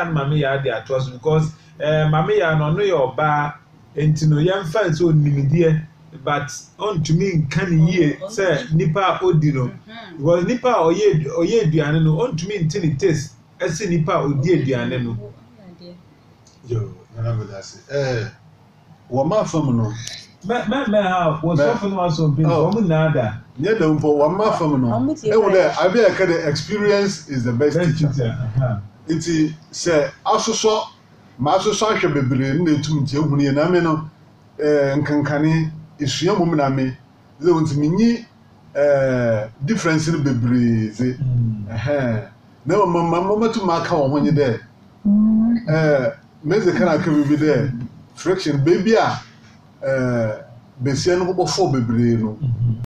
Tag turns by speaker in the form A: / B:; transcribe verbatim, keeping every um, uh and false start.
A: and mame ya dey atwas because eh mame ya no no your ba enti no yam fan so nimidie but on to me can ye say nipa odi no because nipa oye oye aduane no on to me ntini taste ese nipa odi aduane no
B: yo na na be say eh wo ma fam no
A: ma ma ma ha wo so fun wa so bin wo mu na da
B: nye da mpo wo ma fam no e wo dey abi e ka the experience is the best teacher iti say asoso ma asoso ahwe bebre na etum ntie ehunu ye na me no eh nkankane esua mum na me ze wonti minyi eh difference no bebre ze eh na mama mama tu ma ka wo honye de eh meze kana ka bibi de friction baby a eh besia no bofo bebre no